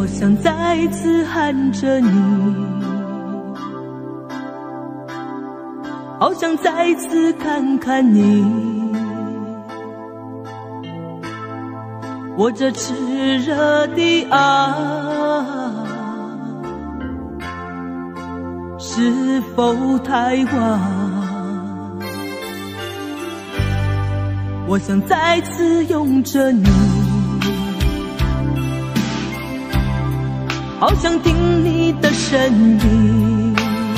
好想再次喊着你，好想再次看看你，我这炽热的爱是否太晚？我想再次拥着你，好想听你的声音，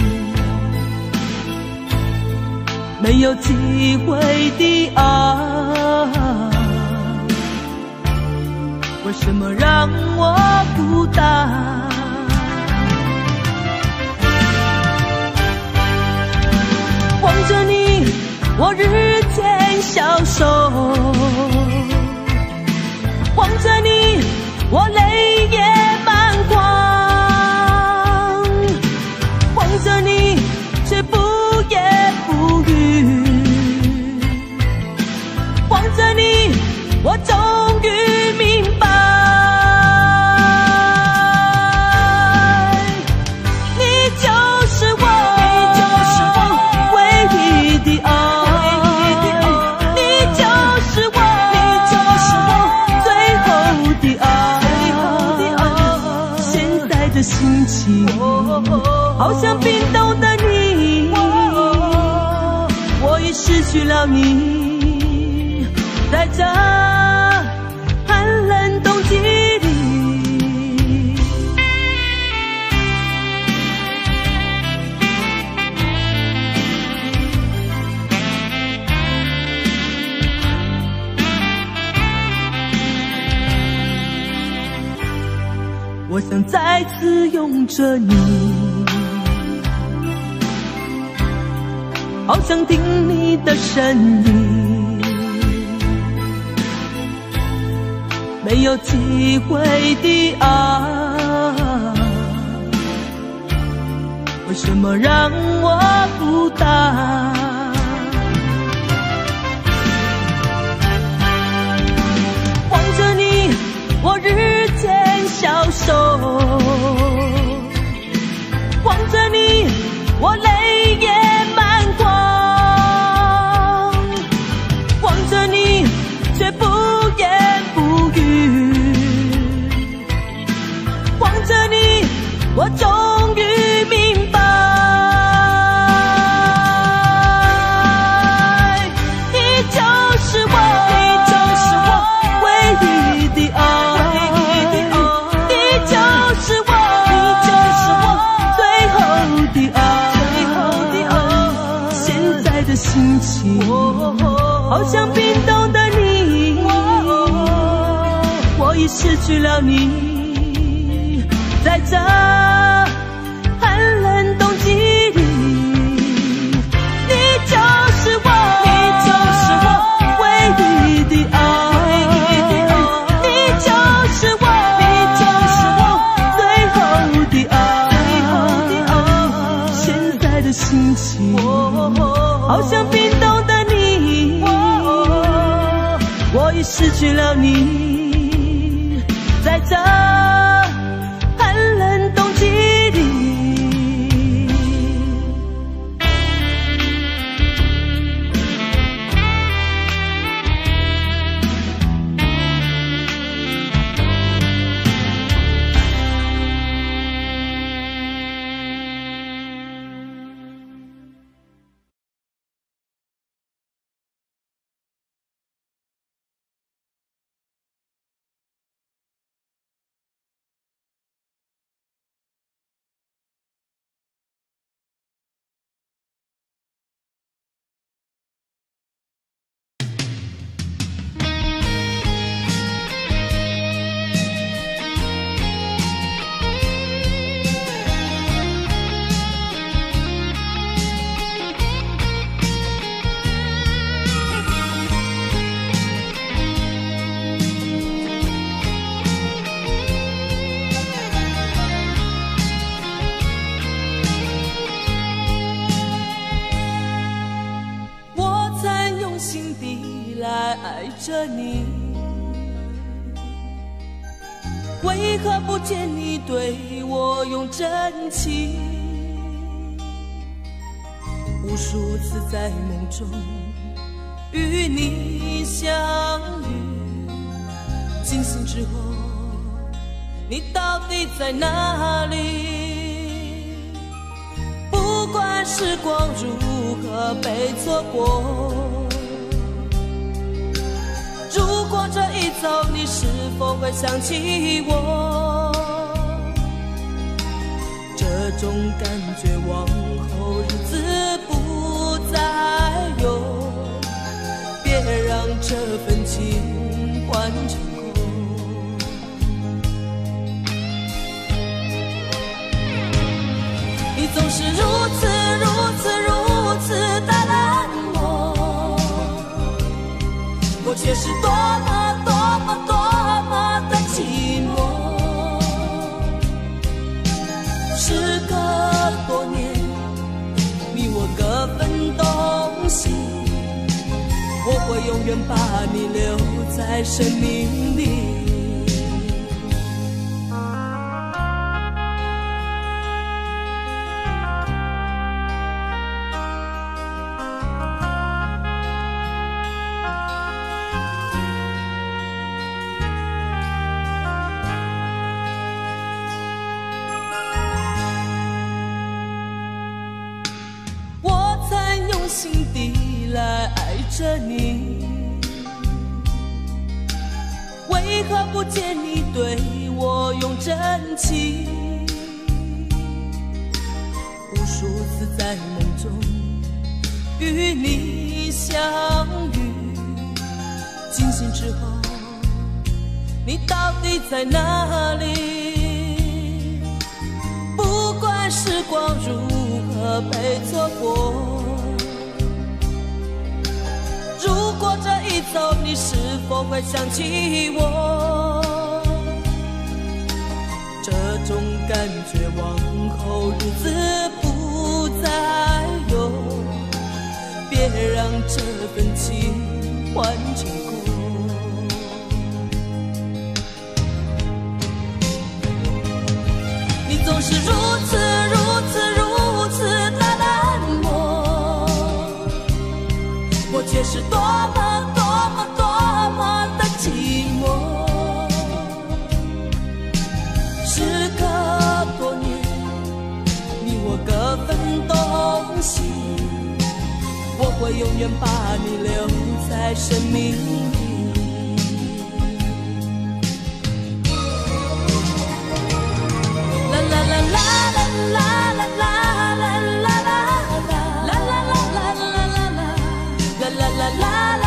没有机会的爱，为什么让我孤单？望着你，我日渐消瘦，望着你，我泪也满眶，望着你，却不言不语，望着你，我终于明白，你就是我唯一的爱，你就是我最后的爱。现在的心情好像冰冻的你，我已失去了你，在这寒冷冬季里。我想再次拥着你，好想听你的声音，没有机会的爱，为什么让我孤单？望着你，我日渐消瘦，望着你，我泪也满眶，望着你，却不言不语，望着你，我终于明白，你就是我唯一的爱，你就是我最后的爱。现在的心情好像冰冻的你，我已失去了你，在这寒冷冬季里，你就是我唯一的爱，你就是我最后的爱。现在的心情好像冰冻的你，我已失去了你，在这寒冷冬季里。爱着你， 为何不见你对我用真情？无数次在梦中与你相遇，惊醒之后，你到底在哪里？不管时光如何被错过，如果这一走，你是否会想起我？这种感觉往后日子不再有，别让这份情换成空。你总是如此的冷漠，我却是多么的寂寞。时隔多年，你我各分东西，我会永远把你留在生命里。心底来爱着你，为何不见你对我用真情？无数次在梦中与你相遇，惊醒之后，你到底在哪里？不管时光如何被错过，如果这一走，你是否会想起我？这种感觉往后日子不再有，别让这份情换成空。你总是如此的冷漠，我却是多么的寂寞。时隔多年，你我各分东西，我会永远把你留在生命里。啦啦啦啦啦啦啦啦啦啦啦啦啦啦啦啦啦啦。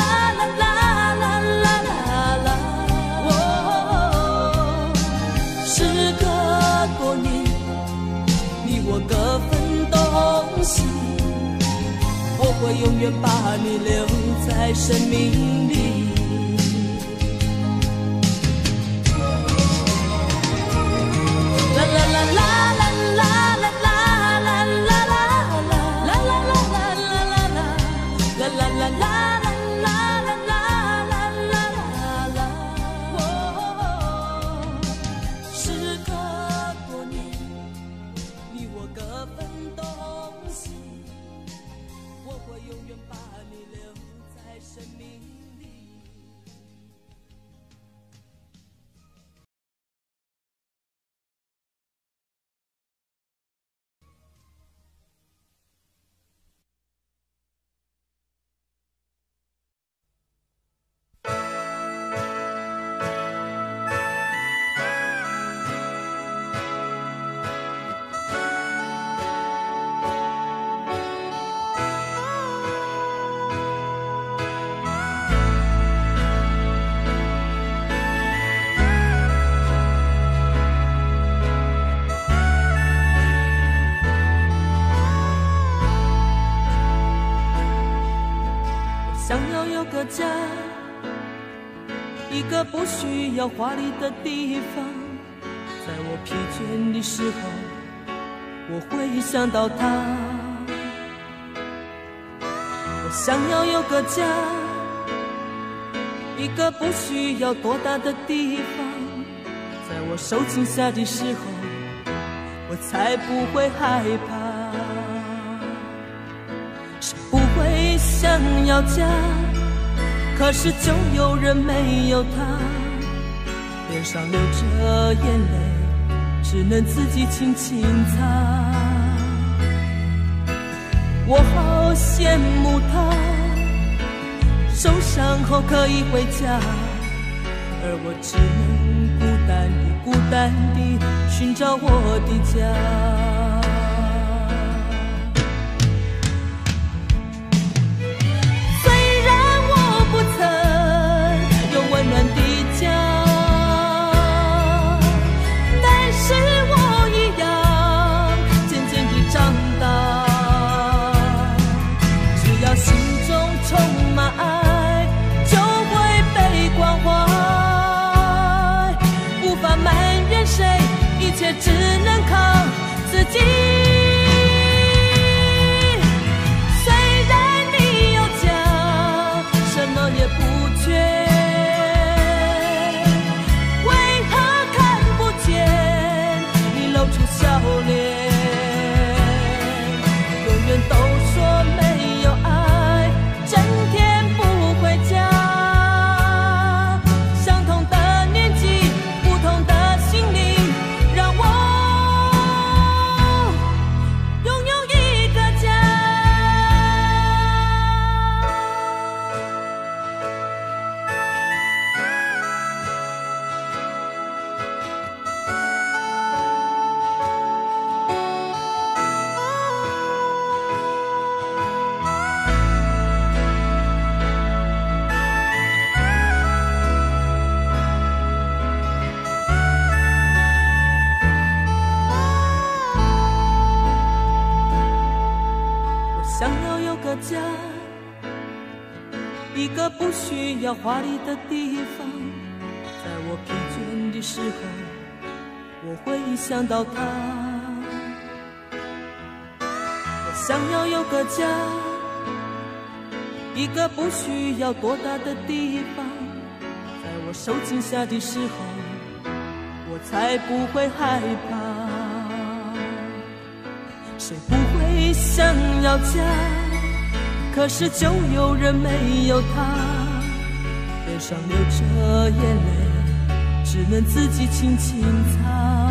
各分东西，我会永远把你留在生命里。啦啦啦啦啦啦啦啦啦啦啦啦啦啦啦啦啦啦啦。想要有个家，一个不需要华丽的地方，在我疲倦的时候，我会想到他。我想要有个家，一个不需要多大的地方，在我受惊吓的时候，我才不会害怕。谁不会想要家，可是就有人没有他，脸上流着眼泪，只能自己轻轻擦。我好羡慕他，受伤后可以回家，而我只能孤单地寻找我的家。虽然我不曾有温暖的家，但是我一样渐渐地长大。只要心中充满爱，就会被关怀，无法埋怨谁，一切只能靠自己。虽然你有家，什么也不缺，为何看不见你露出笑脸？永远都说没有爱，整天不回家。相同的年纪，不同的心灵，让我拥有一个家。想要有个家，一个不需要华丽的地方，在我疲倦的时候，我会想到他。我想要有个家，一个不需要多大的地方，在我受惊吓的时候，我才不会害怕。谁不会想要家，可是就有人没有他，脸上流着眼泪，只能自己轻轻擦。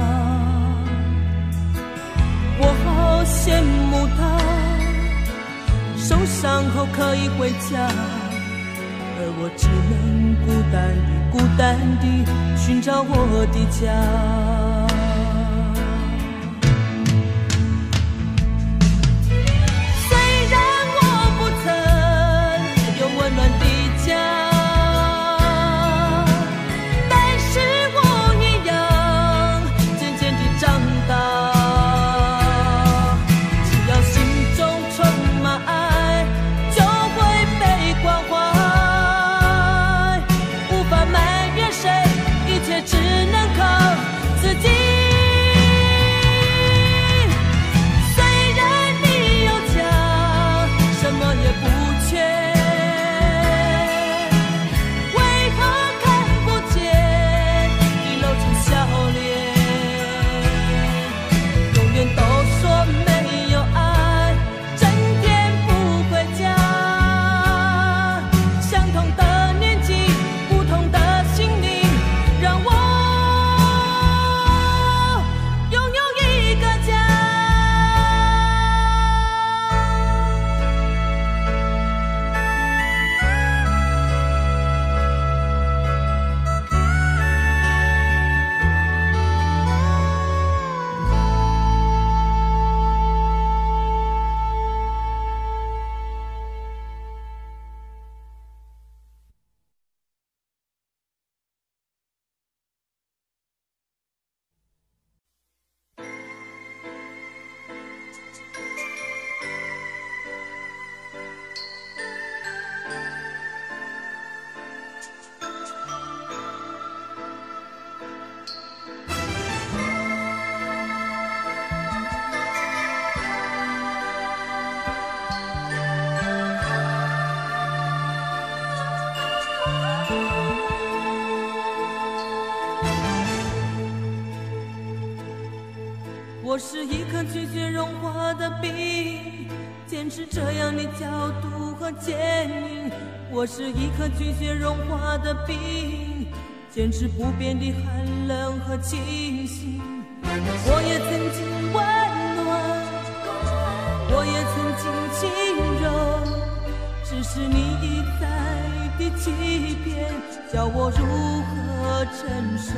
我好羡慕他，受伤后可以回家，而我只能孤单地寻找我的家。只能靠自己。 是一颗拒绝融化的冰，坚持这样的角度和坚硬。我是一颗拒绝融化的冰，坚持不变的寒冷和清醒。我也曾经温暖，我也曾经轻柔，只是你一再的欺骗，叫我如何承受？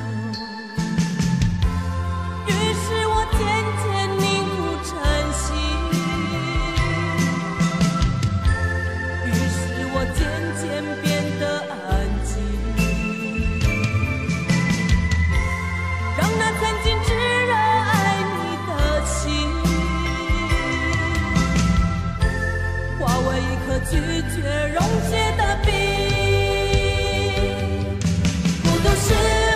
于是我渐渐凝固成心，于是我渐渐变得安静，让那曾经炙热爱你的心化为一颗拒绝溶解的冰。孤独是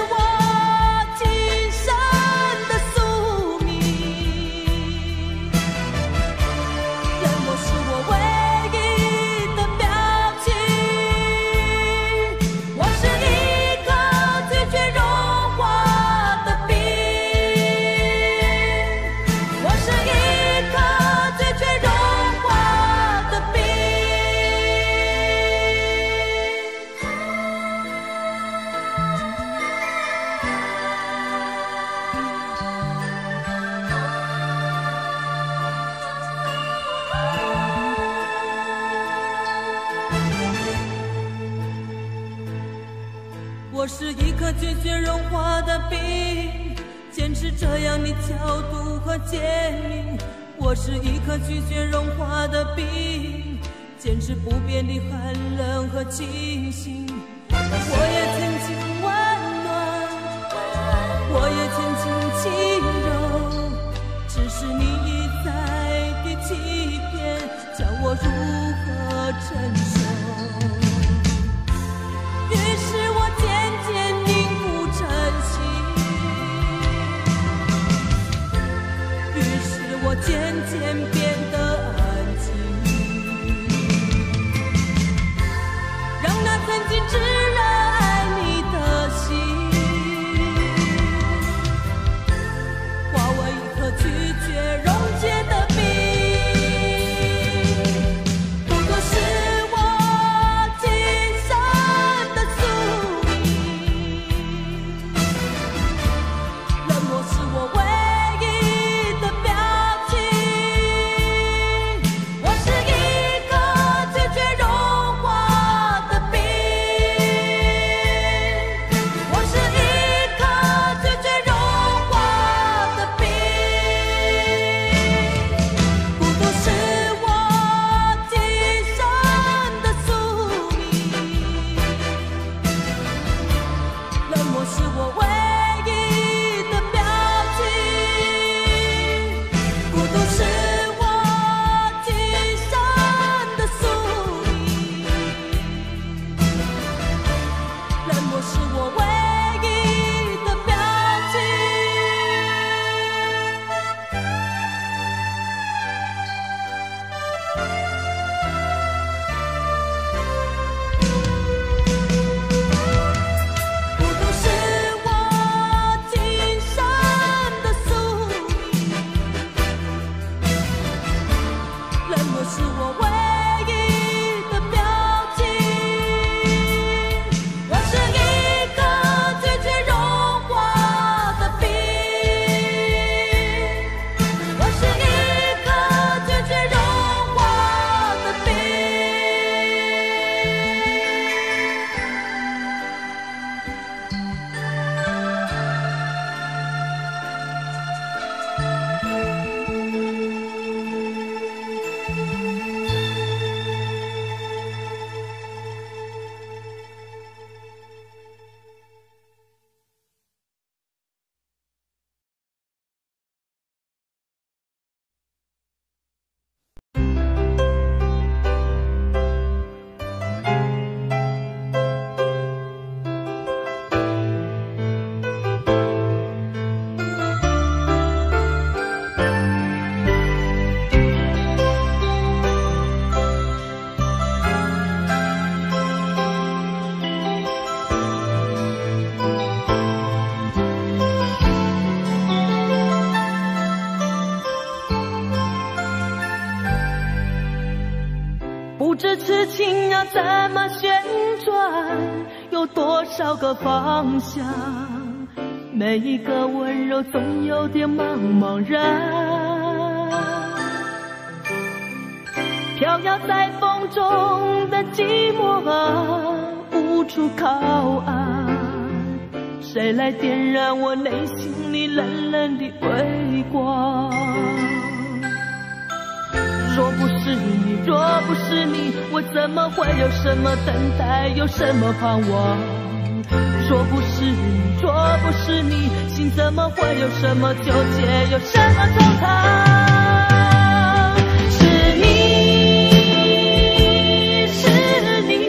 我是一颗拒绝融化的冰，坚持这样的角度和坚硬。我是一颗拒绝融化的冰，坚持不变的寒冷和清醒。我也曾经温暖，我也曾经轻柔，只是你一再的欺骗，叫我如何承受？于是我渐渐凝固成心，于是我渐渐变得安静，让那曾经炙热爱你的心化为一颗拒绝溶解的冰。我是一个多少个方向，每一个温柔总有点茫茫然。飘摇在风中的寂寞啊，无处靠岸，谁来点燃我内心里冷冷的微光？若不是你，若不是你，我怎么会有什么等待，有什么盼望？若不是你，若不是你，心怎么会有什么纠结，有什么惆怅？是你，是你，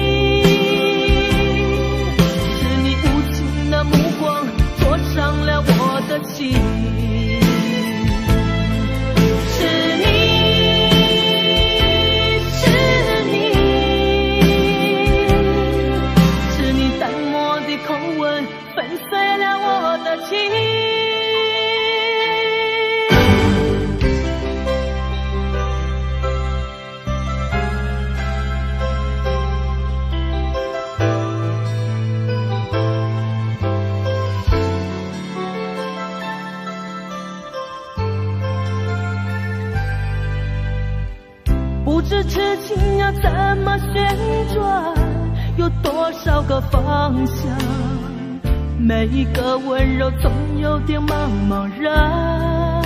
是你无情的目光灼伤了我的心。不知痴情要怎么旋转，有多少个方向，每一个温柔总有点茫茫然。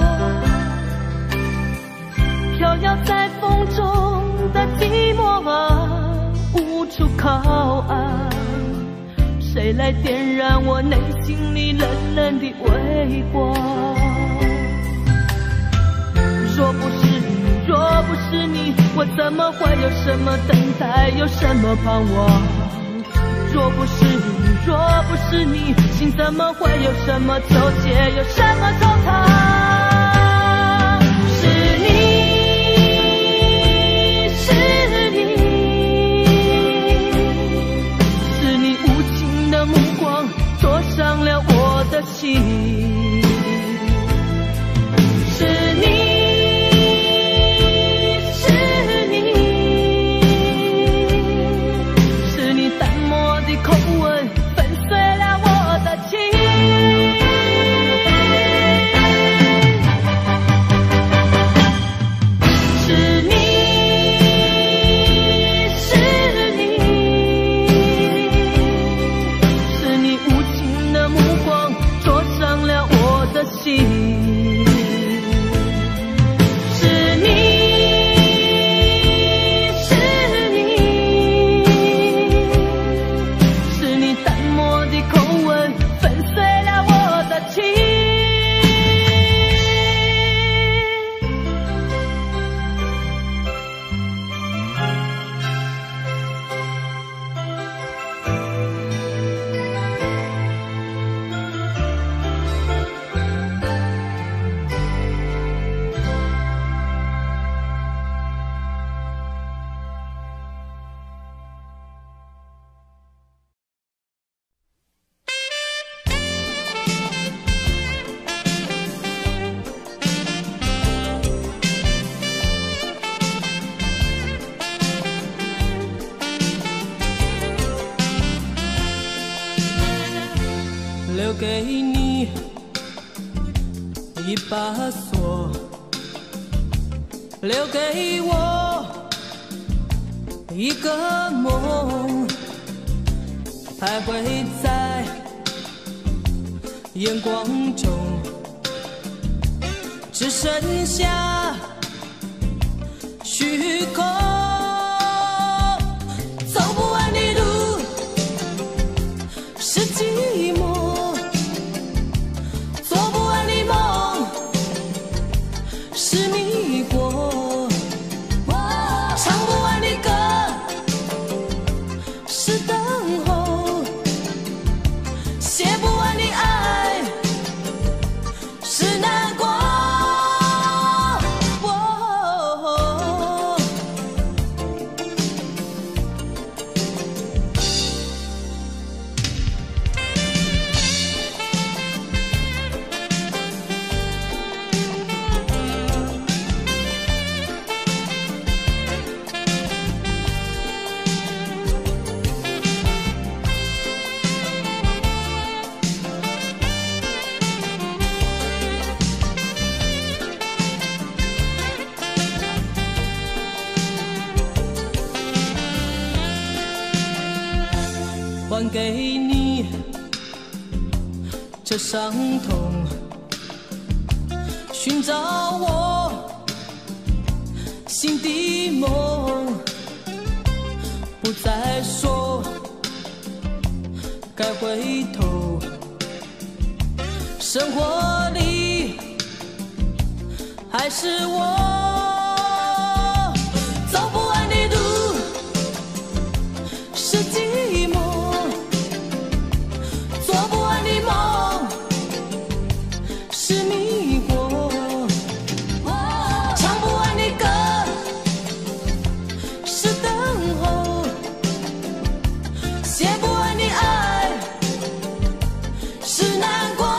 飘摇在风中的寂寞啊，无处靠岸，谁来点燃我内心里冷冷的微光？若不是你，若不是你，我怎么会有什么等待，有什么盼望？若不是你，若不是你，心怎么会有什么纠结，有什么惆怅？是你，是你，是你无情的目光灼伤了我的心。是你，留给你一把锁，留给我一个梦，徘徊在眼光中，只剩下虚空。走不完的路是寂寞，是迷惑，唱不完的歌是等候，写不完的爱是难过。 给你这伤痛，寻找我心的梦，不再说该回头，生活里还是我走不完的路，是寂寞，做不完的梦，是迷惑，唱不完的歌，是等候，写不完的爱，是难过。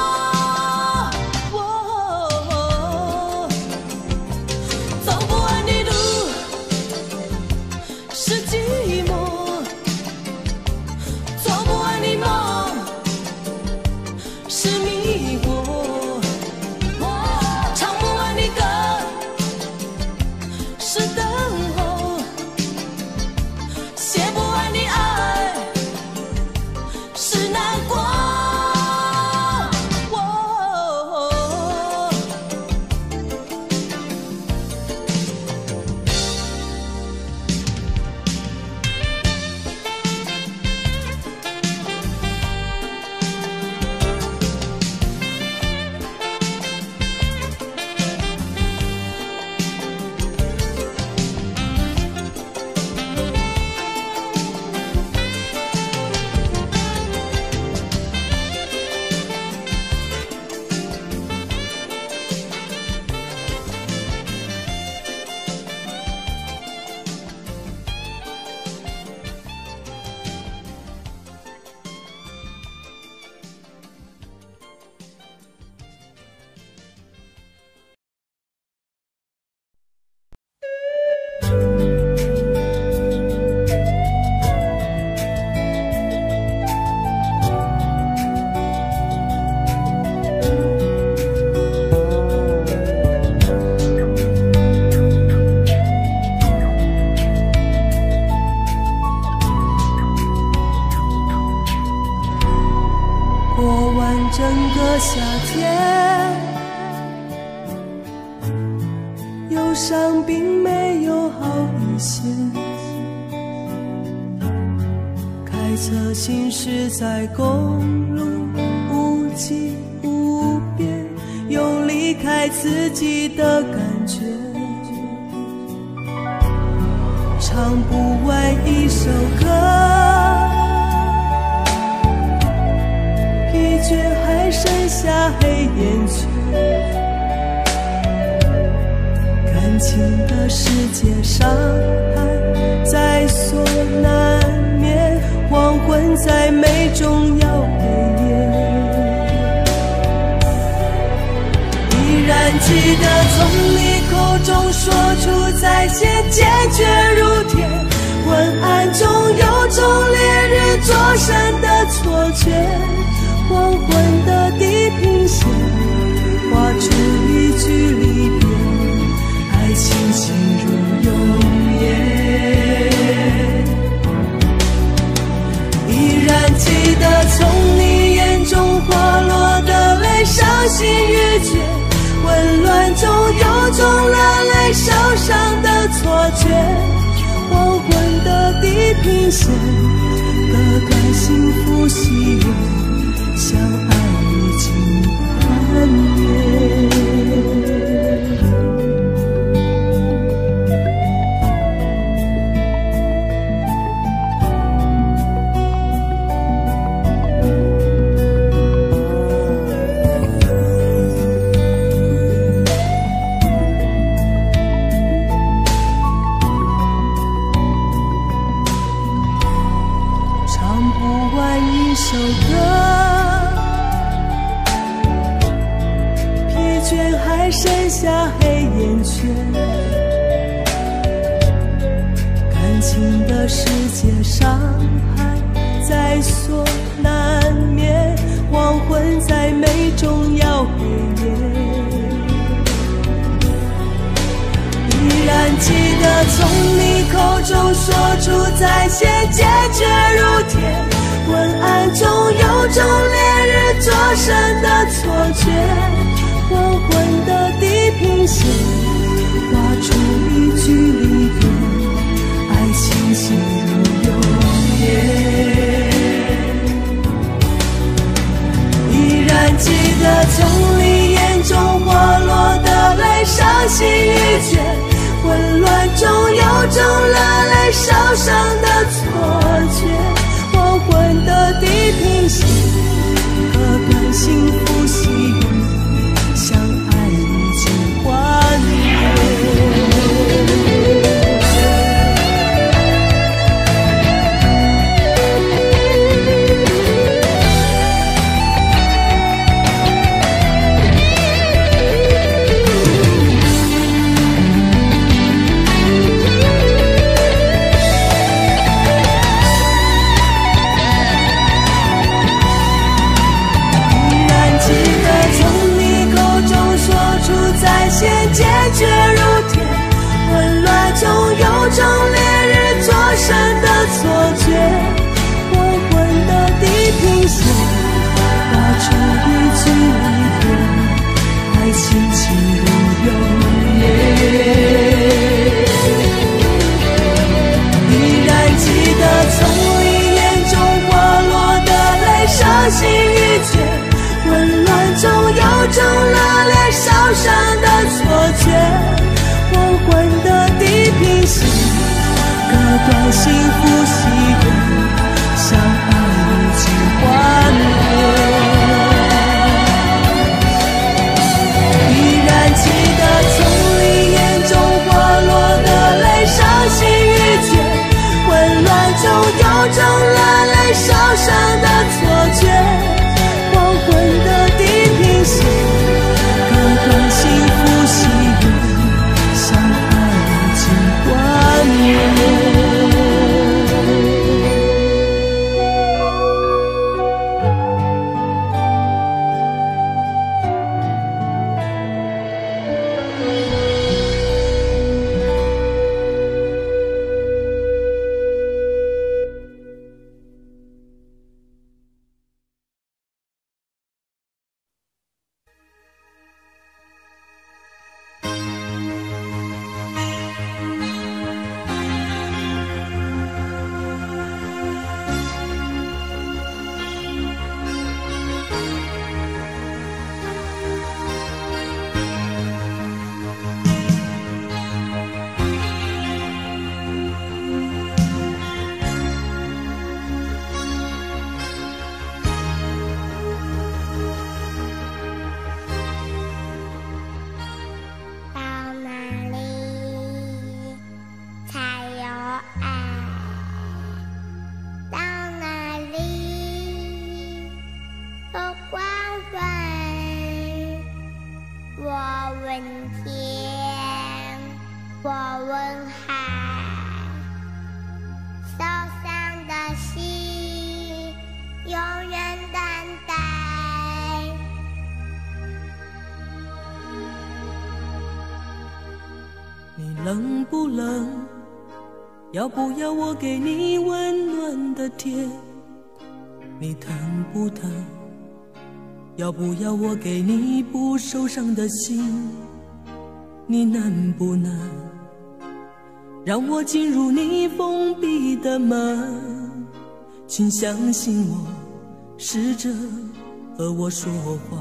整个夏天，忧伤并没有好一些。开车行驶在公路，无际无边，有离开自己的感觉。唱不完一首歌，疲倦还剩下黑眼圈，感情的世界伤害在所难免，黄昏在眉中要黑夜。依然记得从你口中说出再见，坚决如铁，昏暗中有种烈日灼身的错觉，黄昏的地平线画出一句离别，爱情进入永夜。依然记得从你眼中滑落的泪，伤心欲绝，混乱中有种热泪烧伤的错觉，黄昏的地平线割断幸福喜悦，相爱已经幻灭。唱不完一首歌，疲倦还剩下黑眼圈，感情的世界伤害在所难免，黄昏在眉中要黑夜。依然记得从你口中说出再见，坚决如铁， 昏暗中有种烈日灼身的错觉，黄昏的地平线画出一句离别，爱情进入永夜。依然记得从你眼中滑落的泪，伤心欲绝，混乱中有种热泪烧伤的错觉，黄昏的地平线，割断幸福喜悦，相爱已经幻灭。坚决如铁，混乱中有种烈日灼身的错觉，黄昏的地平线画出一句离别，爱情进入永夜。依然记得从你眼中滑落的泪，伤心欲绝，混乱中有种热烈烧伤的错觉，黄昏的地平线，割断幸福喜悦，相爱已经幻灭。依然记得从你眼中滑落的泪，伤心欲绝，混乱中有种热泪烧伤的错觉，黄昏的地平线，割断幸福喜悦，相爱已经幻灭。冷不冷？要不要我给你温暖的甜？你疼不疼？要不要我给你不受伤的心？你能不能让我进入你封闭的门？请相信我，试着和我说话。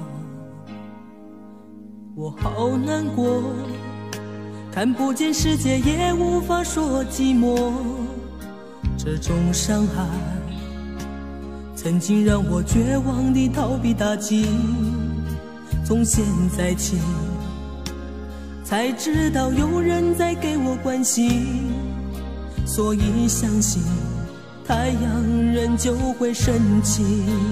我好难过，看不见世界，也无法说寂寞。这种伤害曾经让我绝望地逃避打击，从现在起才知道有人在给我关心，所以相信太阳仍旧会升起。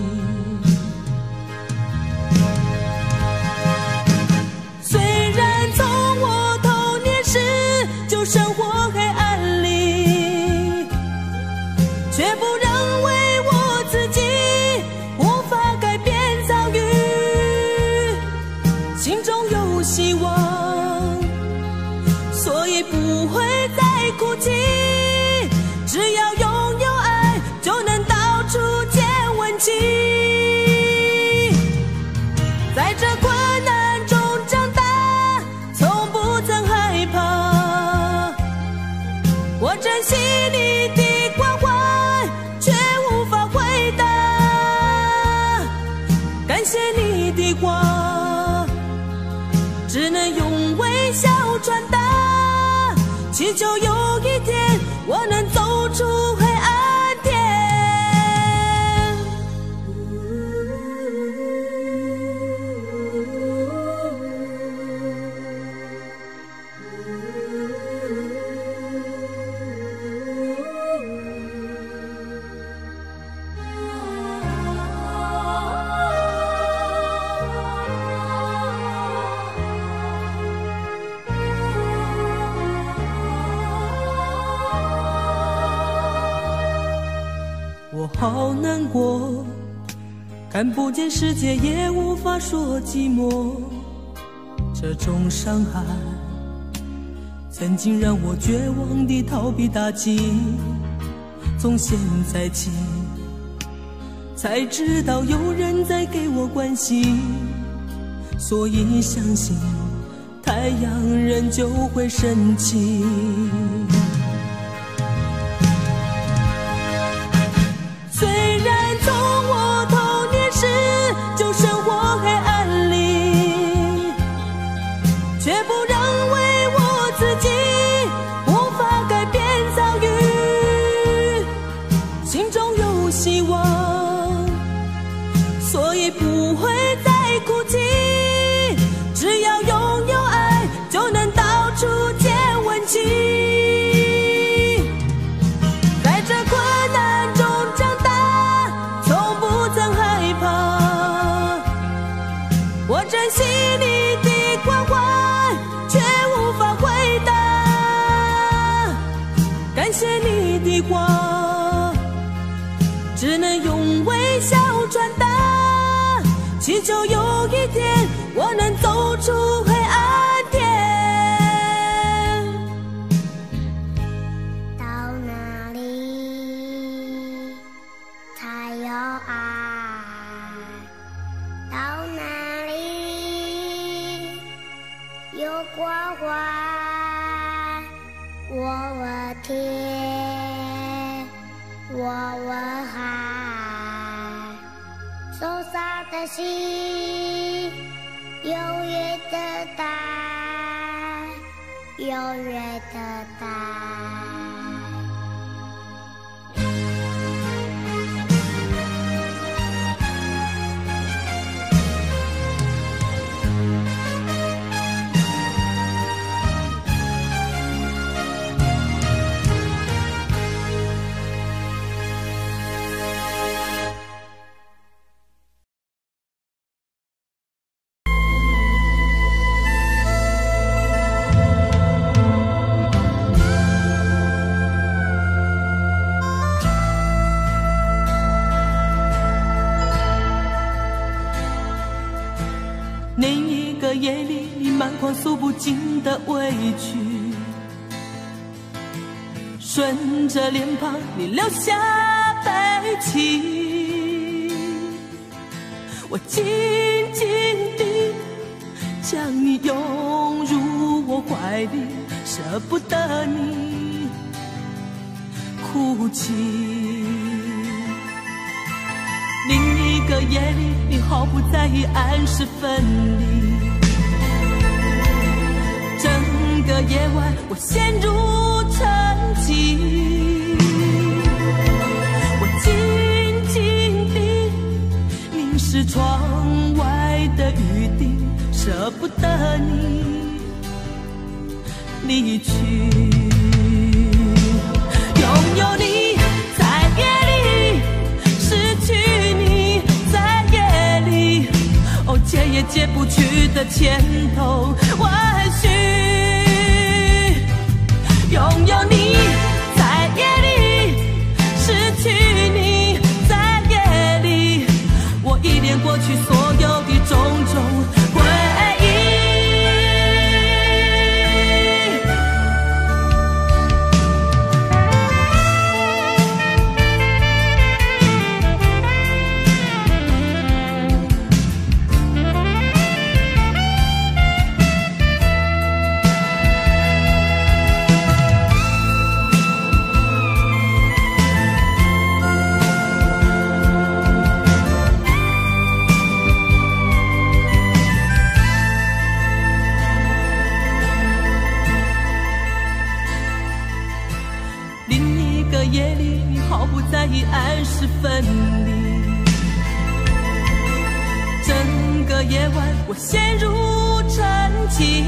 虽然从我童年时就生活黑暗里，却不认为我自己无法改变遭遇，心中有希望，所以不会再哭泣。只要拥有爱，就能到处起。在这困难中长大，从不曾害怕。我珍惜你的关怀，却无法回答。感谢你的话，只能用微笑传达，祈求有一天我能走出黑暗天。我好难过，看不见世界，也无法说寂寞。这种伤害曾经让我绝望地逃避打击，从现在起才知道有人在给我关心，所以相信太阳仍旧会升起。虽然从我童年时就生活黑暗里，却不认为我自己无法改变遭遇，心中有希望，所以不会再哭泣。只要拥有爱，就能到处见温情。在这困难中长大，从不曾害怕。我珍惜你的关怀，却无法回答。感谢你的话，只能用微笑传达，祈求有一天我能走出黑暗天。 到哪里才有爱？到哪里有关怀？我问天，我问海，受伤的心永远等待，永远等待。 那一个夜里，你满腔诉不尽的委屈，顺着脸庞你流下悲泣。我紧紧地将你拥入我怀里，舍不得你哭泣。另一个夜里，你毫不在意暗示分离。整个夜晚，我陷入沉寂。我静静地凝视窗外的雨滴，舍不得你离去。拥有你在夜里，失去你在夜里，哦，解也解不去的牵头万绪。拥有你在夜里，失去你在夜里，我依恋过去所有的种种回忆。 我陷入沉寂，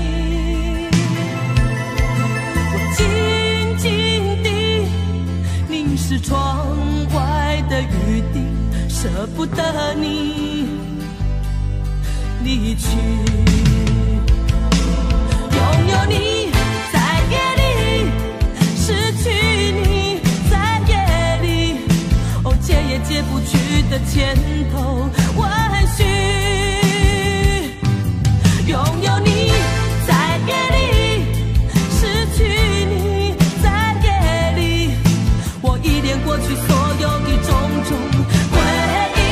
我静静地凝视窗外的雨滴，舍不得你离去。拥有你在夜里，失去你在夜里，哦，解也解不去的牵头万绪。拥有你在夜里，失去你在夜里，我依恋过去所有的种种回忆。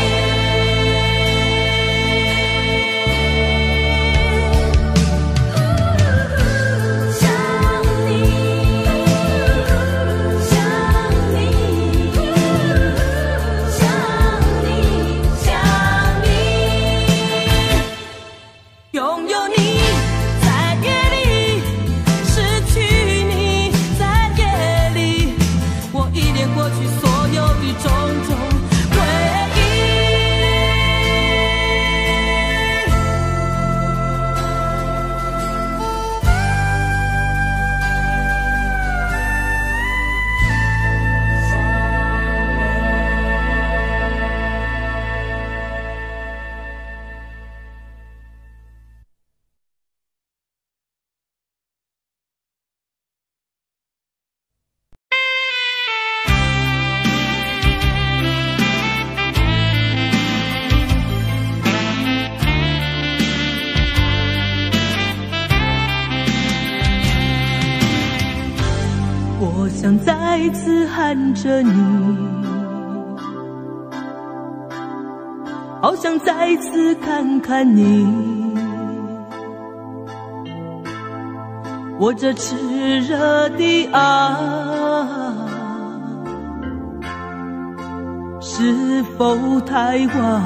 我想再次喊着你，好想再次看看你，我这炽热的爱是否太晚？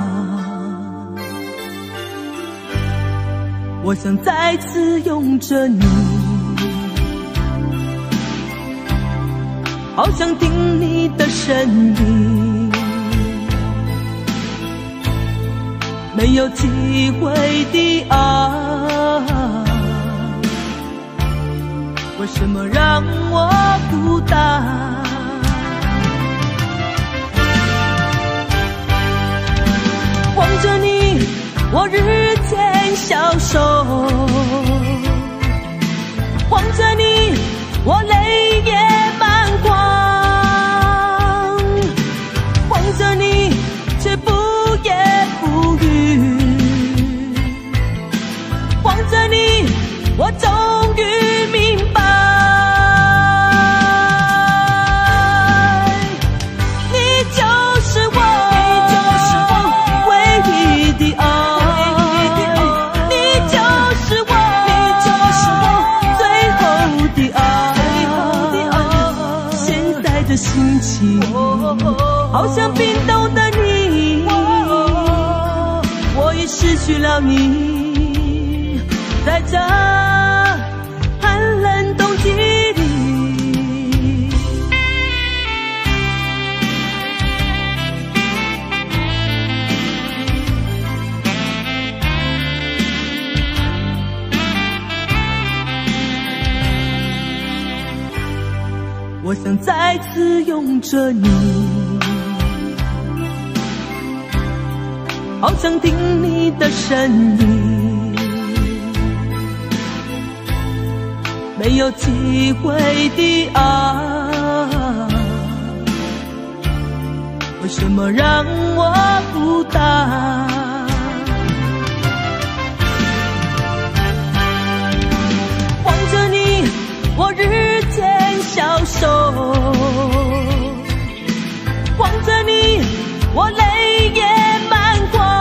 我想再次拥着你，好想听你的声音，没有机会的爱，为什么让我孤单？望着你，我日渐消瘦，望着你，我泪也满眶，望着你却不言不语，望着你我终于明白，你就是我唯一的爱，你就是我最后的爱，现在的心情好像冰冻的你，我已失去了你，在这寒冷冬季里。我想再次拥着你，好想听你的声音，没有机会的爱，为什么让我孤单？望着你，我日渐消瘦，望着你，我泪也满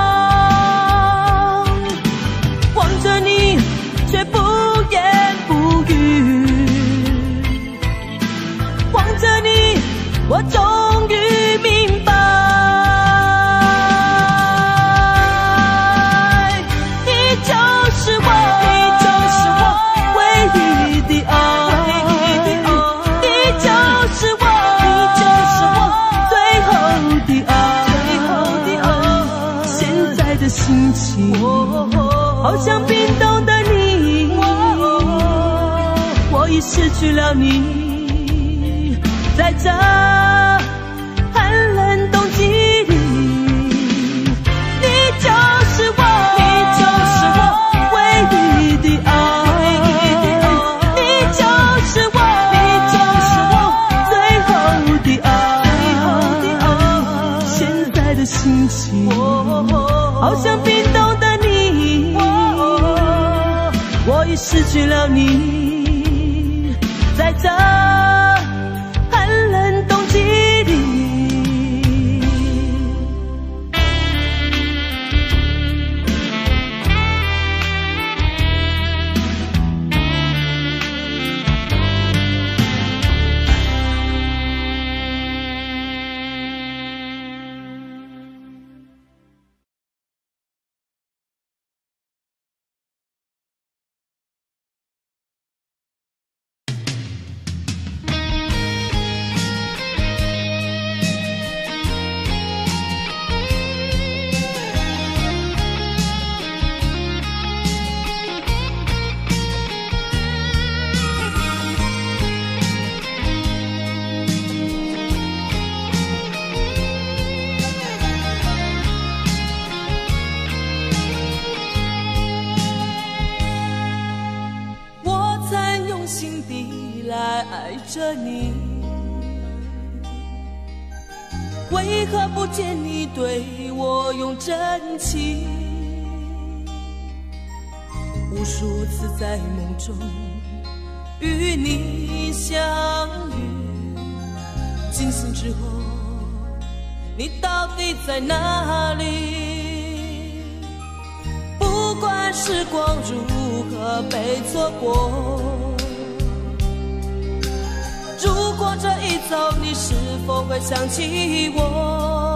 眶，望着你却不言不语，望着你我终于明白，你就是我唯一的爱，你就是我最后的爱，现在的心情好像冰冻的你，我已失去了你，在这寒冷冬季里，你就是我，唯一的爱，你就是我，最后的爱，现在的心情好像冰冻的你，我已失去了你，在这寒冷冬季里。着你，为何不见你对我用真情？无数次在梦中与你相遇，惊醒之后，你到底在哪里？不管时光如何被错过，如果这一走，你是否会想起我？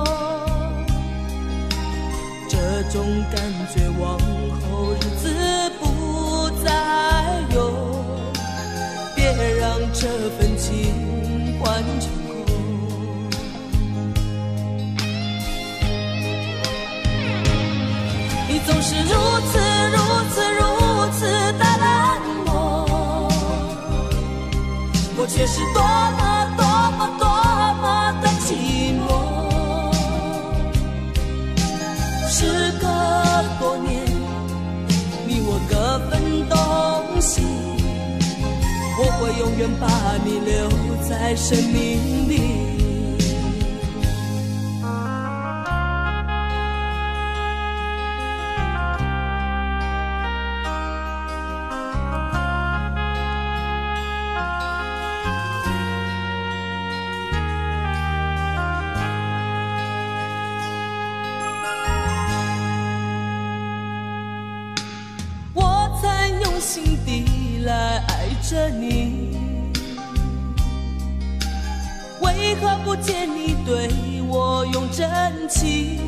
这种感觉往后日子不再有，别让这份情换成空。你总是如此的冷漠，我却是多么的寂寞。时隔多年，你我各分东西，我会永远把你留在生命里。心底来爱着你，为何不见你对我用真情？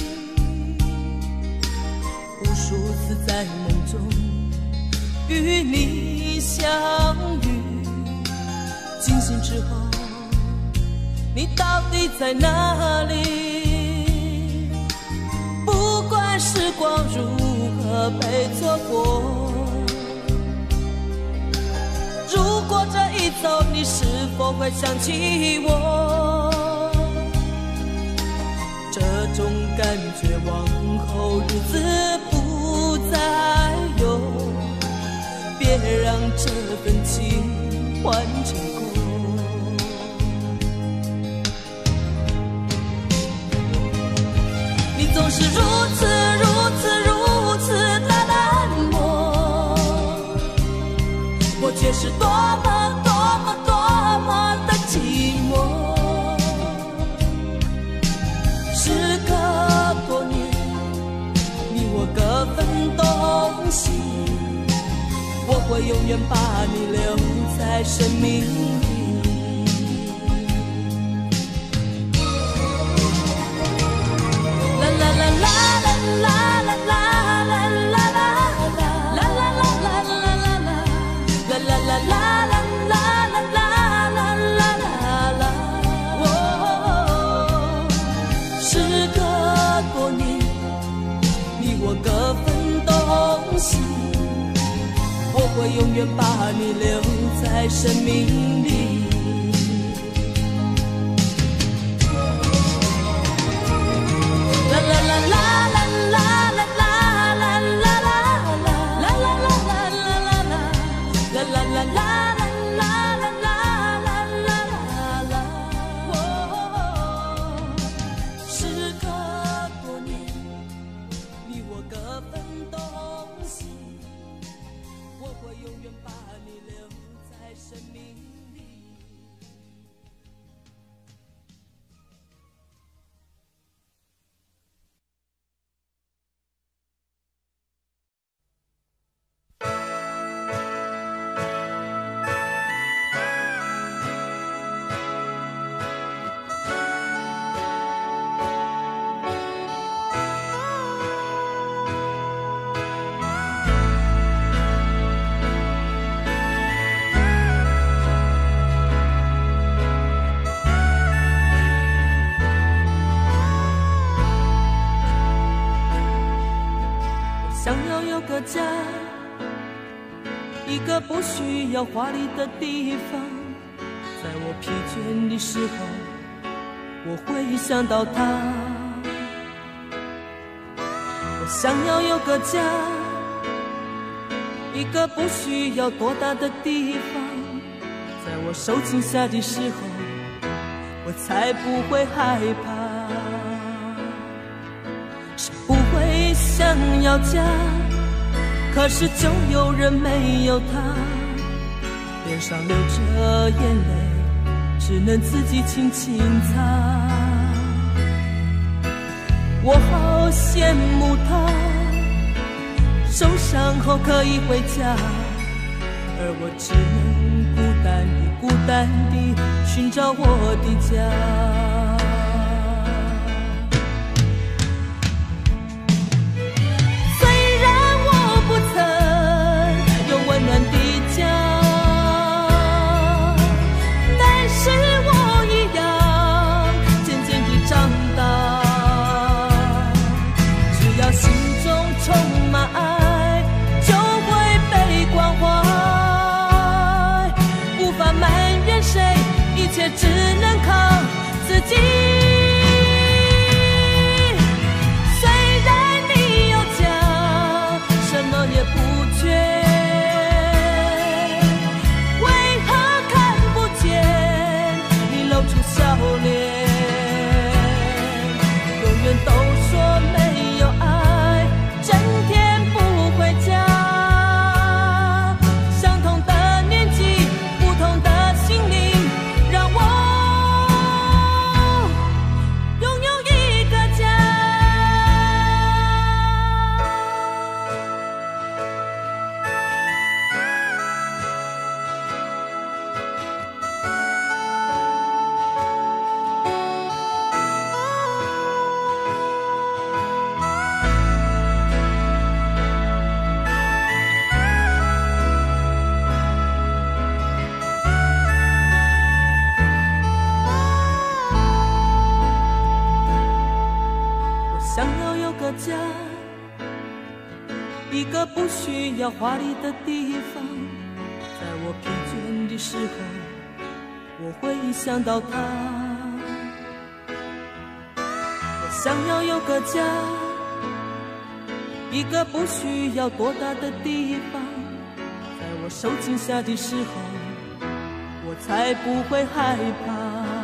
无数次在梦中与你相遇，惊醒之后，你到底在哪里？不管时光如何被错过，如果这一走，你是否会想起我？这种感觉往后日子不再有，别让这份情换成空。你总是如此的冷漠，我却是多么的寂寞。时隔多年，你我各分东西，我会永远把你留在生命里。啦啦啦啦啦啦啦啦啦啦啦啦啦啦啦啦啦啦。时隔多年，你我各分东西， 西，我会永远把你留在生命里。啦啦啦啦啦啦啦啦啦啦啦啦啦啦啦啦啦。家，一个不需要华丽的地方，在我疲倦的时候，我会想到他。我想要有个家，一个不需要多大的地方，在我受惊吓的时候，我才不会害怕。谁不会想要家？可是就有人没有他，脸上流着眼泪，只能自己轻轻擦。我好羡慕他，受伤后可以回家，而我只能孤单地寻找我的家。只能靠自己。虽然你有家，什么也不缺，为何看不见你露出笑脸？永远都说没有爱，整天不回家。相同的年纪，不同的心灵。家，一个不需要华丽的地方，在我疲倦的时候，我会想到他。我想要有个家，一个不需要多大的地方，在我受惊吓的时候，我才不会害怕。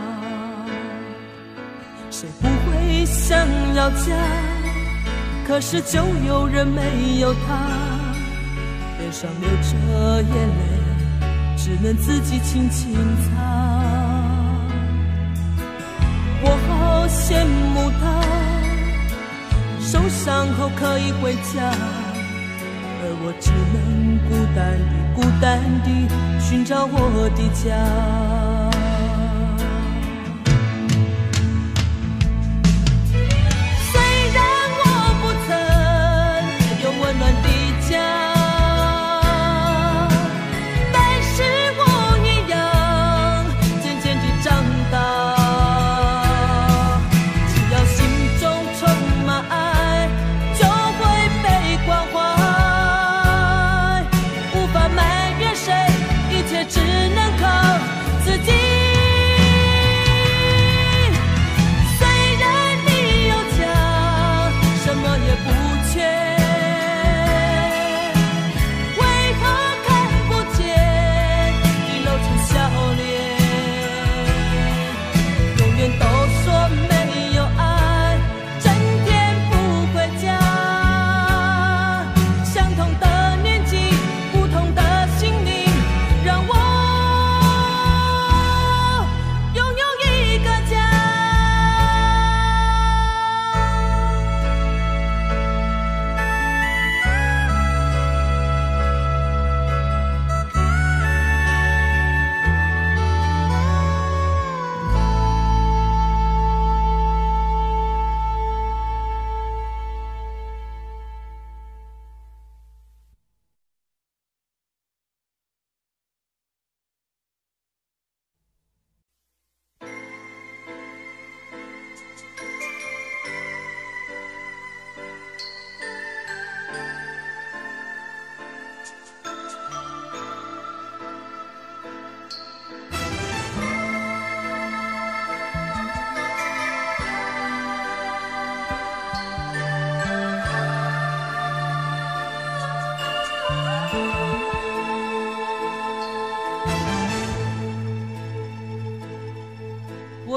谁不会想要家？可是就有人没有他，脸上流着眼泪，只能自己轻轻擦。我好羡慕他，受伤后可以回家，而我只能孤单地寻找我的家。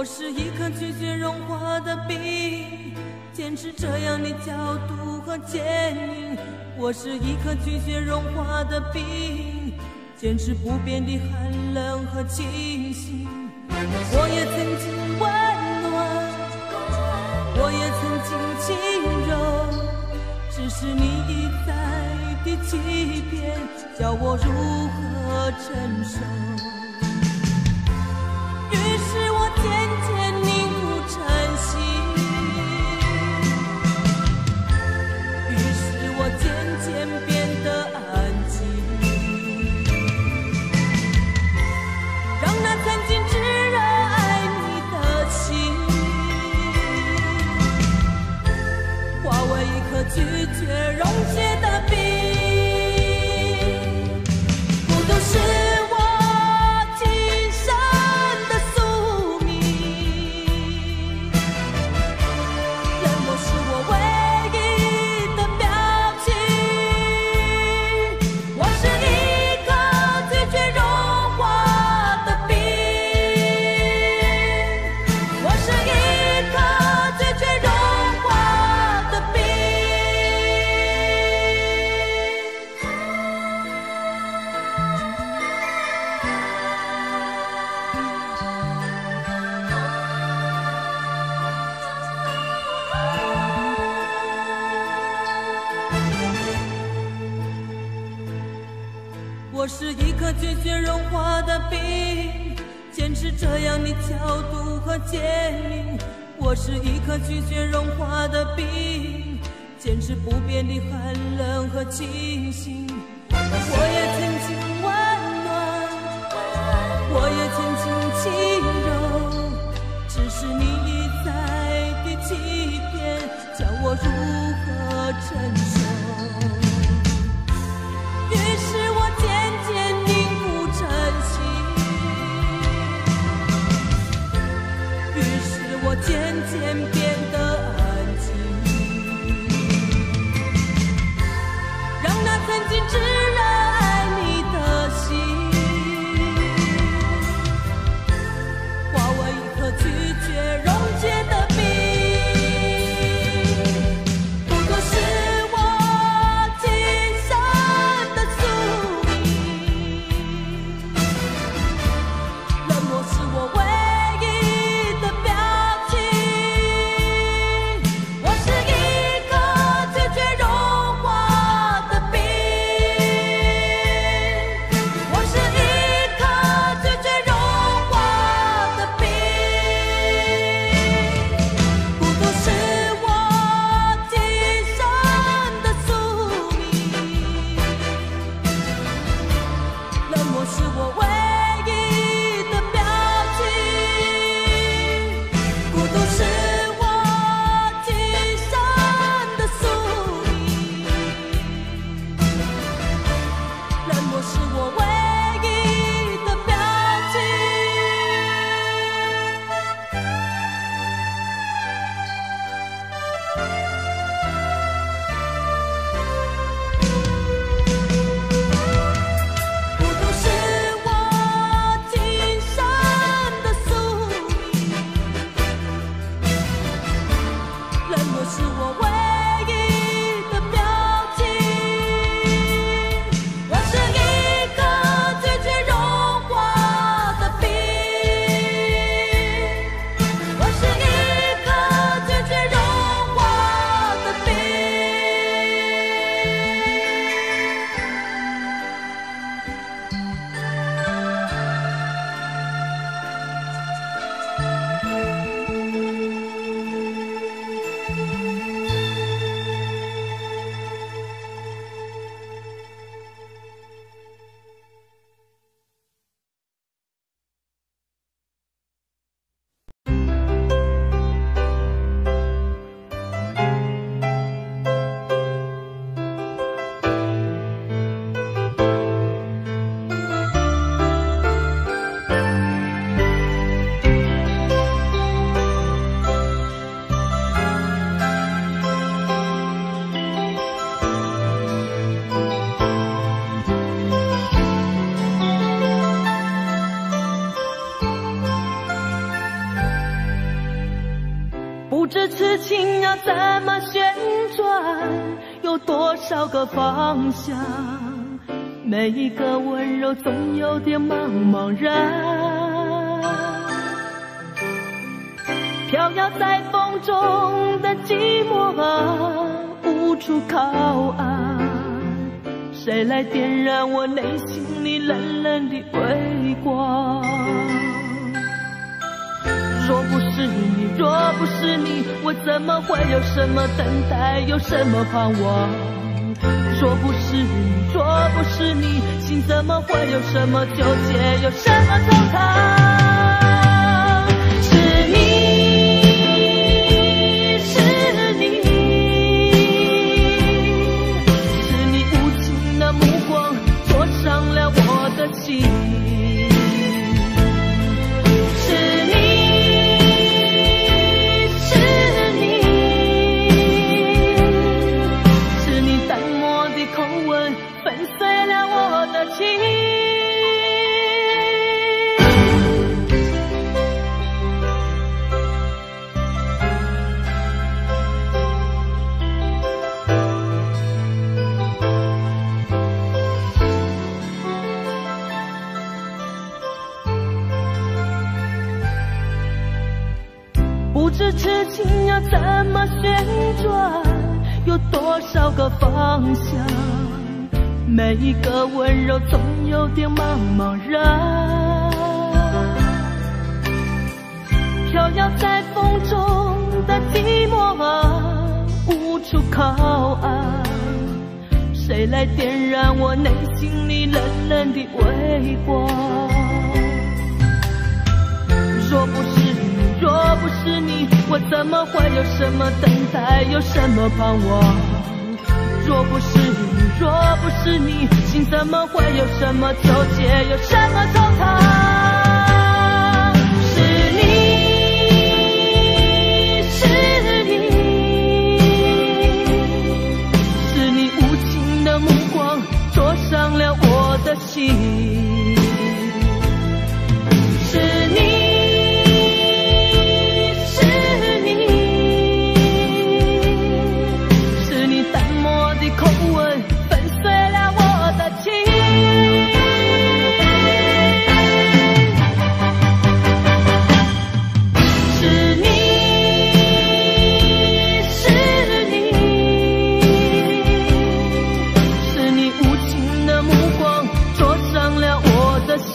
我是一颗拒绝融化的冰，坚持这样的角度和坚硬。我是一颗拒绝融化的冰，坚持不变的寒冷和清醒。我也曾经温暖，我也曾经轻柔，只是你一再的欺骗，叫我如何承受？于是我渐渐凝固成心，于是我渐渐变得安静，让那曾经炙热爱你的心化为一颗拒绝溶解的冰。不都是我今生的宿命，冷漠是我唯一的表情。我是一颗拒绝融化的冰，我是一颗拒绝融化的冰。我是一颗拒绝融化的冰，坚持这样的角度和坚定。我是一颗拒绝融化的冰，坚持不变的寒冷和清醒。我也曾经温暖，我也曾经轻柔，只是你一再的欺骗，叫我如何承受？于是我渐渐凝固成心，于是我渐渐变得安静，让那曾经炙热爱你的心化为一颗拒绝溶解的冰。不过是我怎么旋转，有多少个方向，每一个温柔总有点茫茫然，飘摇在风中的寂寞啊，无处靠岸，谁来点燃我内心里冷冷的微光？若不是你，若不是你，我怎么会有什么等待，有什么盼望？若不是你，若不是你，心怎么会有什么纠结，有什么惆怅？是你，是你，是你无情的目光灼伤了我的心。不知痴情要怎么旋转，有多少个方向，每一个温柔总有点茫茫然，飘摇在风中的寂寞啊，无处靠岸，谁来点燃我内心里冷冷的微光？若不是你，若不是你，我怎么会有什么等待，有什么盼望？若不是你，若不是你，心怎么会有什么纠结，有什么惆怅？是你，是你，是你无情的目光灼伤了我的心。是你，口吻粉碎了我的情。是你，是你，是你无情的目光灼伤了我的心。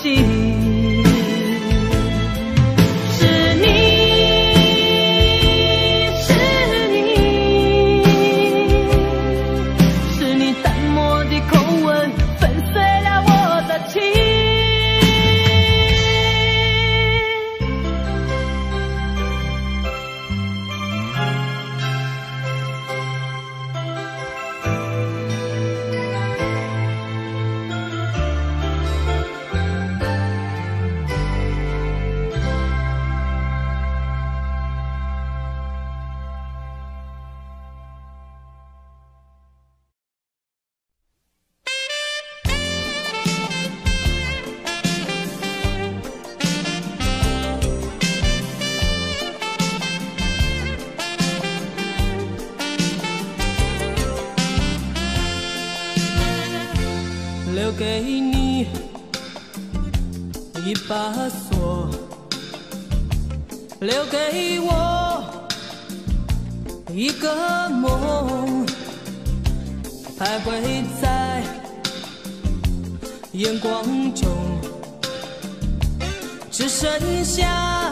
留给你一把锁，留给我一个梦，徘徊在眼光中，只剩下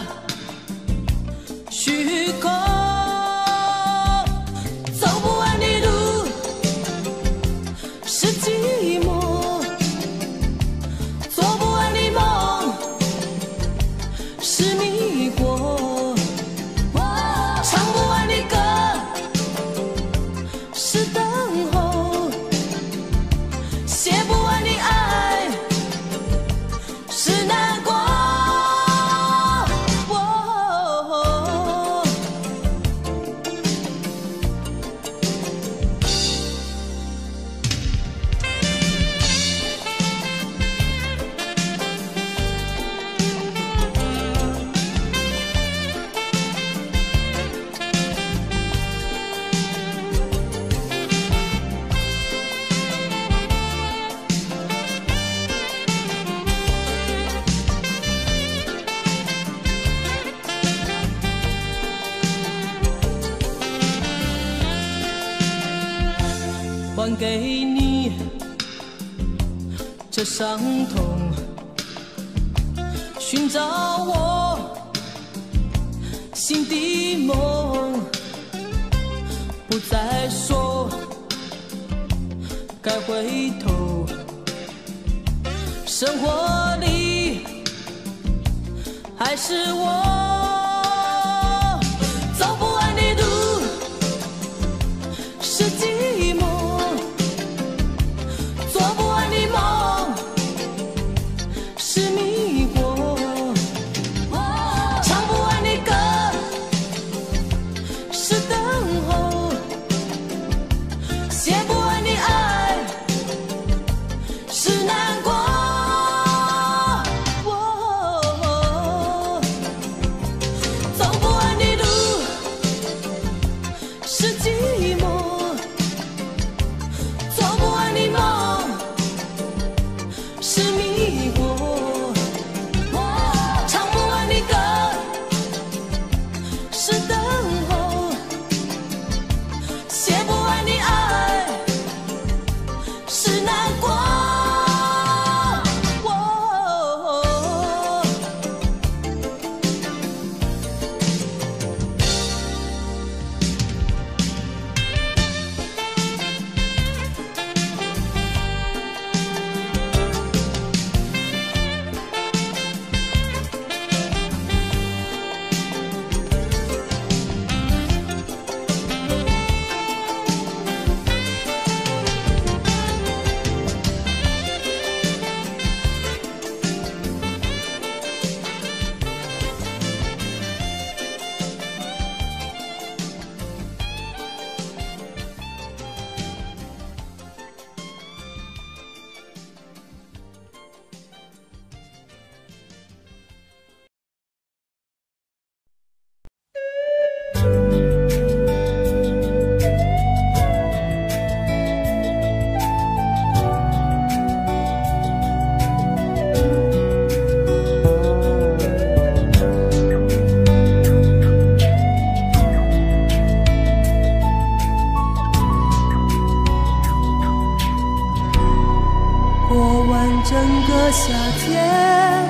虚空。走不完的路是寂寞，做不完的梦是迷惑，唱不完的歌是等候，写不完的爱是难过。 还给你这伤痛，寻找我心的梦，不再说该回头，生活里还是我走不完的路，是寂寞，做不完的梦，是迷惑，唱不完的歌，是等候，写不完的爱，是难过。 夏天，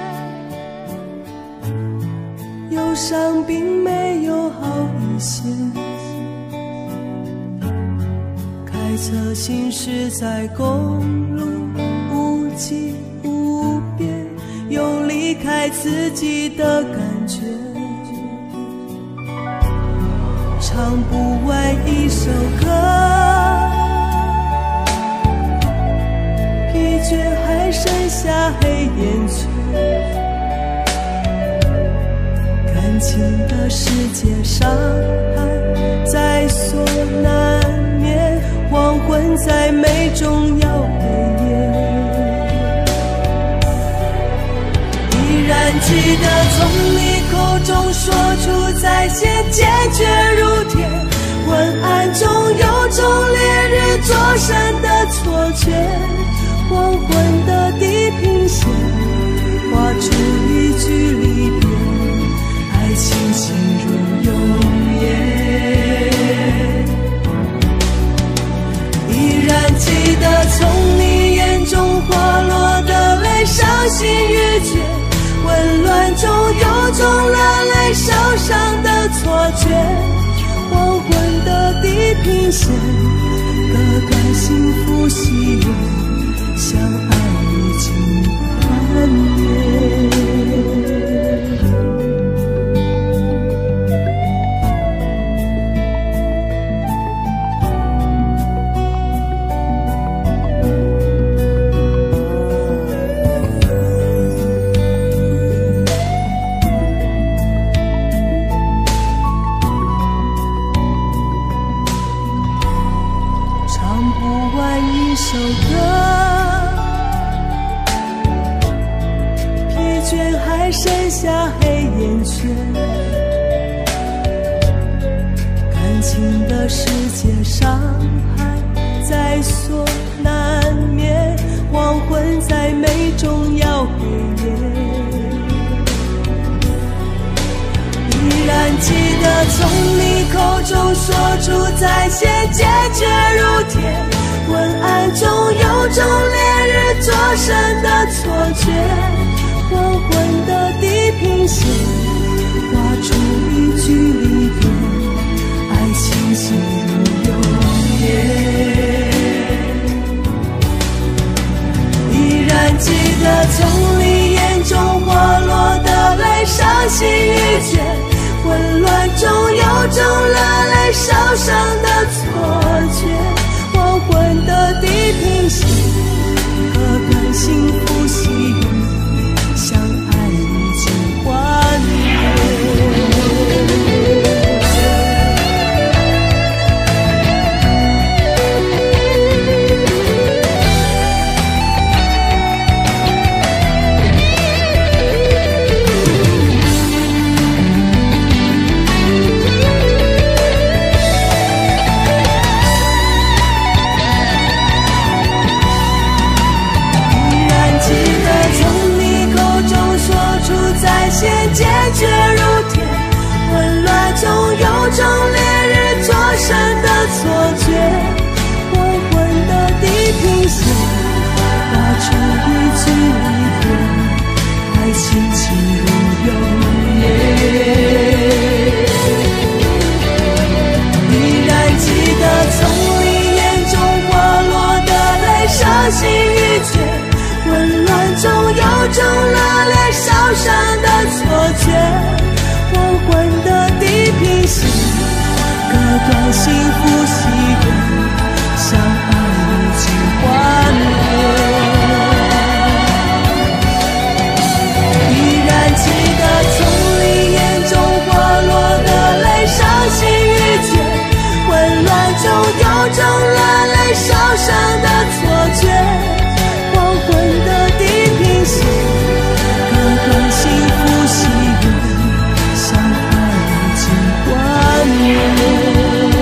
忧伤并没有好一些。开车行驶在公路，无际无边，有离开自己的感觉。唱不完一首歌，疲倦还剩下黑眼圈。感情的世界上还在所难免，黄昏在美中要黑夜。依然记得从你口中说出再见，坚决如铁。昏暗中有种烈日灼身的错觉，黄昏的地平线画出一句离别，爱情进入永夜。依然记得从你眼中滑落的泪，伤心欲绝，混乱中有种热泪烧伤的错觉。黄昏的地平线割断幸福喜悦，相爱已经幻灭。一首歌，疲倦还剩下黑眼圈。感情的世界上还在所难免，黄昏在美中要黑夜。依然记得从你口中说出再见，坚决如铁。 身的错觉，黄昏的地平线画出一句离别，爱清晰如永远。依然记得从你眼中滑落的泪，伤心欲绝，混乱中有种热泪烧伤的错觉，黄昏的地平线，何段幸福喜悦，相爱已经幻灭。坚决如铁，混乱中有种烈日灼身的错觉，黄昏的地平线画出一句离别，爱清晰如永远。依然记得从你眼中滑落的泪，伤心欲绝，混乱中有种热烈烧伤的错觉，黄昏的地平线，各段幸福喜悦，相爱已经幻灭。依然记得从你眼中滑落的泪，伤心欲绝，混乱中有种热泪烧伤的错觉，黄昏的地平线，各段幸福喜悦，相爱已经幻灭。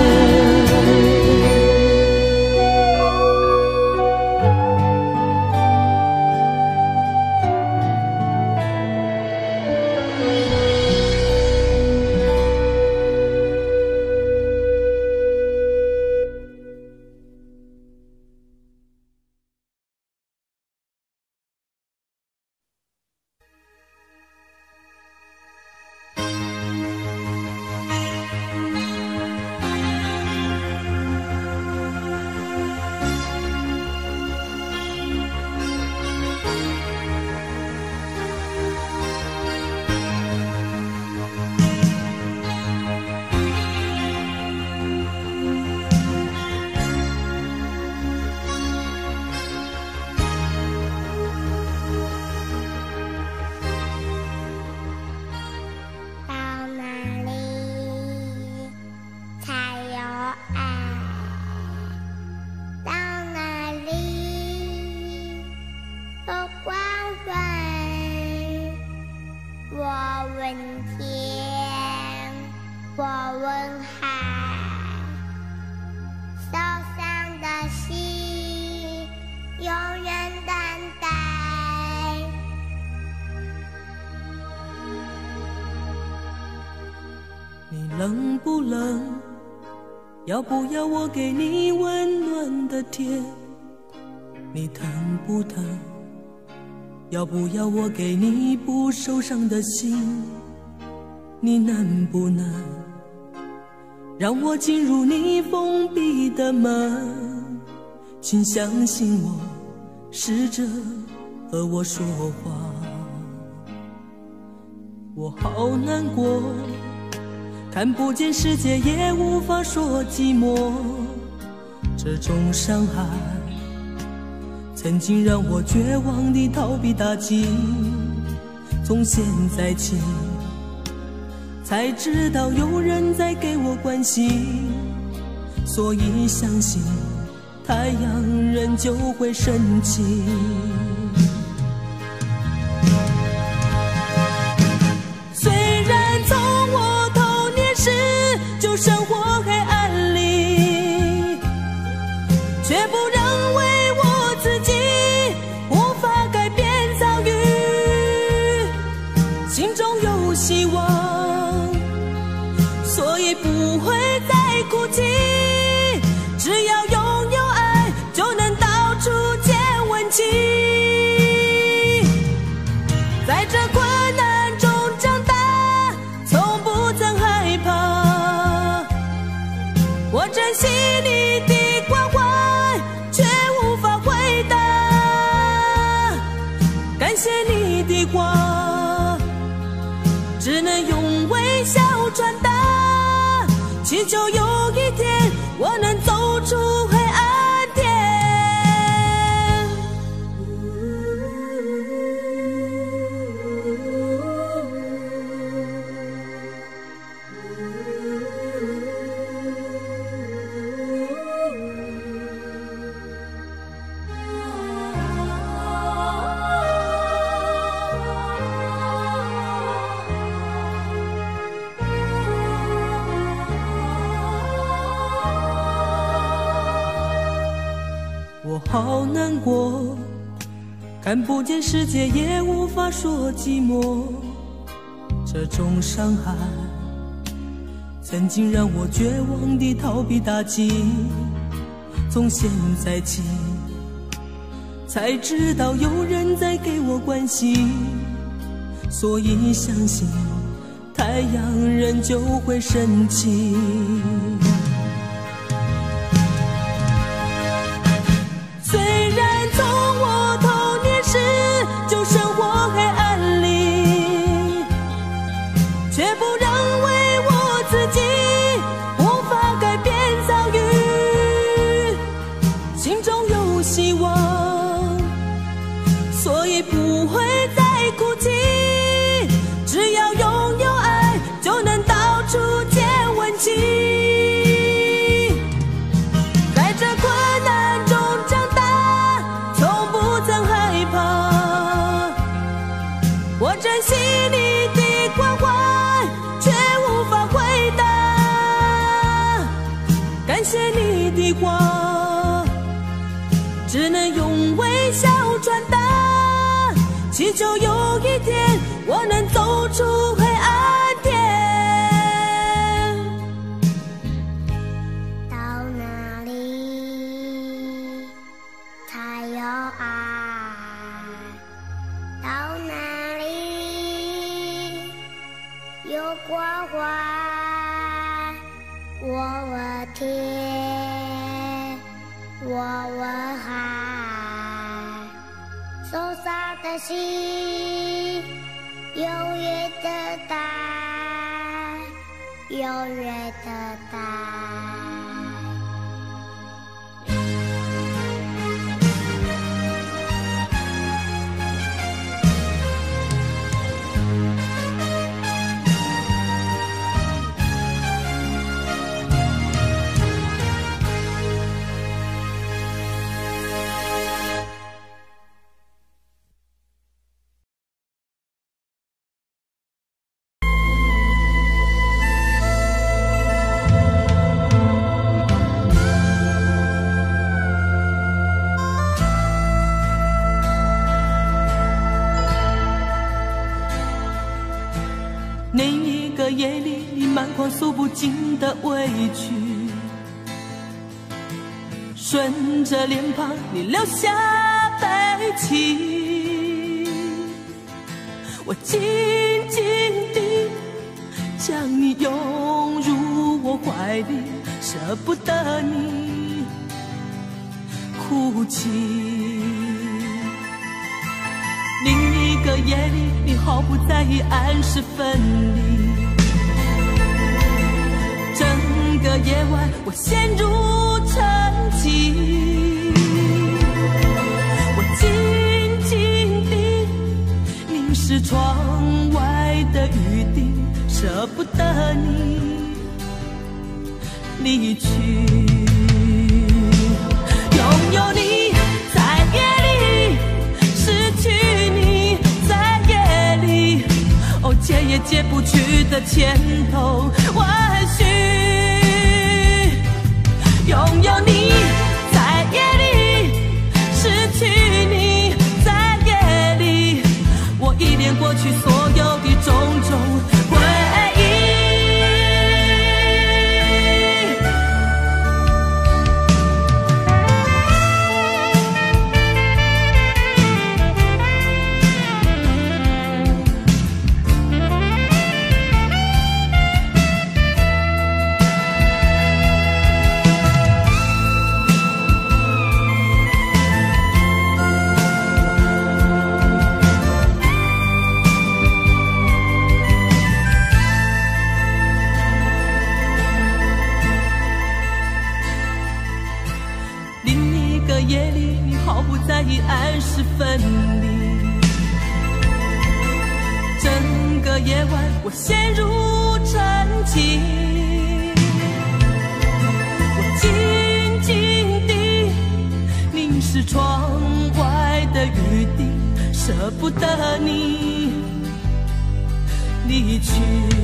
冷不冷？要不要我给你温暖的贴？你疼不疼？要不要我给你不受伤的心？你难不难？让我进入你封闭的门？请相信我，试着和我说话。我好难过，看不见世界，也无法说寂寞。这种伤害曾经让我绝望地逃避打击，从现在起才知道有人在给我关心，所以相信太阳仍旧会升起。就生活黑暗里，却不认为我自己无法改变遭遇，心中有希望，所以不会再哭泣。只要拥有爱，就能到处见温情。 你的关怀，却无法回答。感谢你的话，只能用微笑转达，祈求有一天我能走出黑暗点。我好难过，看不见世界，也无法说寂寞。这种伤害曾经让我绝望地逃避打击，从现在起才知道有人在给我关心，所以相信太阳仍旧会升起。虽然从我童年时就生活黑暗里，却不认为我自己无法改变遭遇，心中有希望，所以不会再哭泣。只要拥有爱，就能到处见温情。在这困难中长大，从不曾害怕。我珍惜你的关怀，却无法回答。感谢你的话，只能用微笑转达，祈求有一天我能走出黑暗点。 到哪里才有爱？到哪里有关怀？我问天，我问海，受伤的心永远等待，永远等待。 那一个夜里，你满腔诉不尽的委屈，顺着脸庞你流下悲泣。我紧紧地将你拥入我怀里，舍不得你哭泣。另一个夜里，你毫不在意暗示分离，整个夜晚我陷入沉寂。我紧紧地凝视窗外的雨滴，舍不得你离去。拥有你在夜里，失去你在夜里，哦，解也解不去的千头万绪。拥有你在夜里，失去你在夜里，我依恋过去所有的种种回忆。 另一个夜里，你毫不在意按时分离。整个夜晚，我陷入沉寂，我静静地凝视窗外的雨滴，舍不得你离去。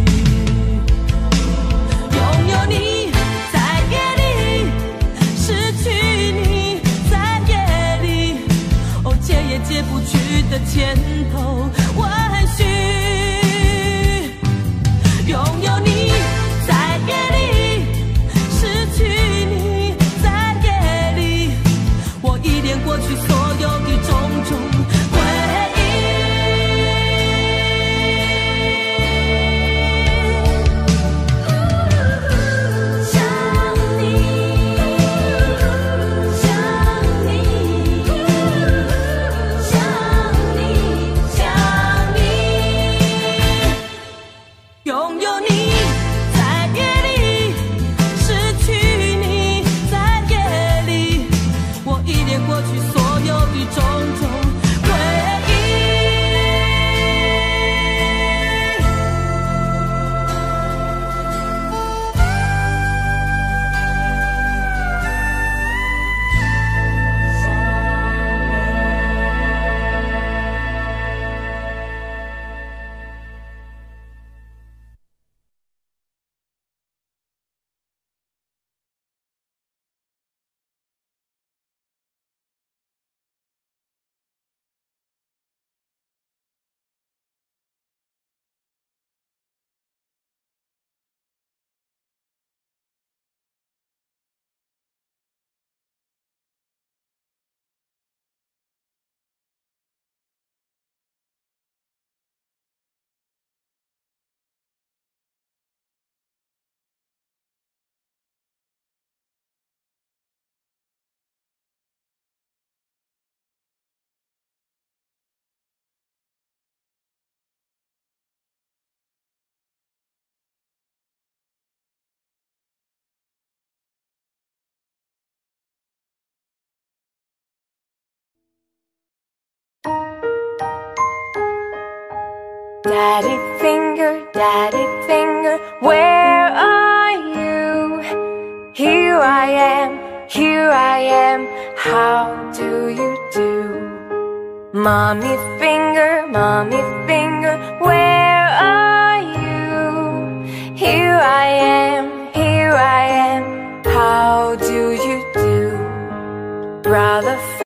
拥有你在夜里，失去你在夜里，哦，解也解不去的牵头万绪。拥有你在夜里，失去你在夜里，我依恋过去所有的种种回忆。拥有你在夜里，失去你在夜里，我依恋过去所有的种种回忆。 Daddy finger, where are you? Here I am, how do you do? Mommy finger, where are you? Here I am, how do you do? Brother